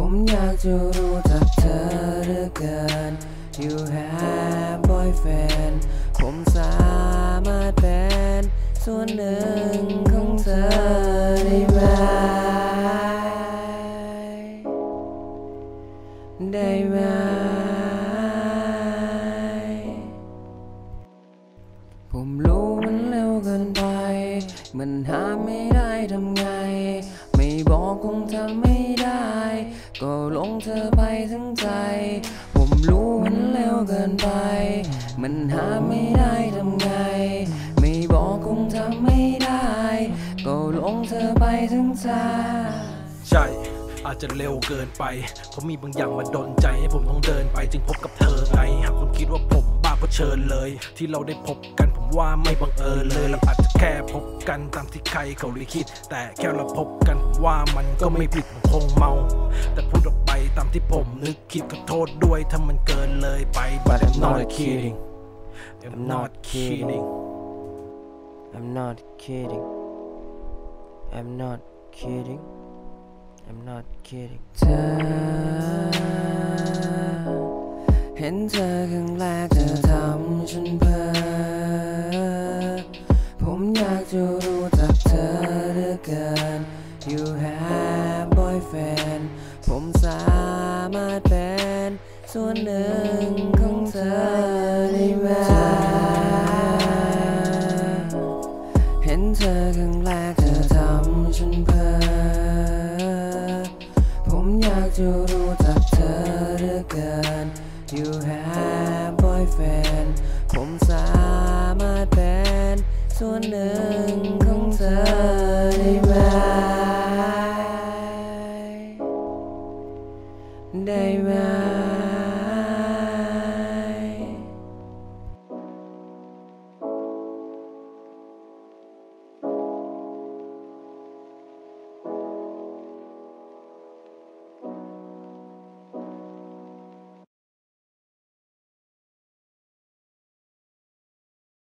ผมอยากจะรู้จักเธอเหลือเกิน You have boyfriend ผมสามารถเป็นส่วนหนึ่งของเธอได้ไหมได้ไหมผมรู้มันเร็วเกินไปมันหาไม่ได้ทำไงไม่บอกคงทำไม่ได้ก็หลงเธอไปทั้งใจผมรู้มันเร็วเกินไปมันหาไม่ได้ทำไงไม่บอกคงทำไม่ได้ก็หลงเธอไปทั้งใจใช่อาจจะเร็วเกินไปเขามีบางอย่างมาดลใจให้ผมต้องเดินไปจึงพบกับเธอไงหากคุณคิดว่าผมบ้าก็เชิญเลยที่เราได้พบกันผมว่าไม่บังเอิญเลยเราอาจจะแค่พบกันตามที่ใครเขาลิขิตแต่แค่เราพบกันผมว่ามันก็ไม่ผิดผมคงเมาแต่พูดออกไปตามที่ผมนึกคิดขอโทษด้วยถ้ามันเกินเลยไป But I'm not kidding I'm not kidding I'm not kidding I'm not kidding I'm not kidding เธอเห็นเธอครั้งแรกเธอทำฉันเพ้อผมอยากจะรู้จักเธอเหลือเกิน You have boyfriend ผมสามารถเป็นส่วนหนึ่งของเธอได้ไหมเห็นเธอครั้งแรกเธอทำฉันเพ้อผมอยากจะรู้จักเธอเหลือเกิน You have boyfriend ผมสามารถเป็นส่วนหนึ่งของเธอได้ไหม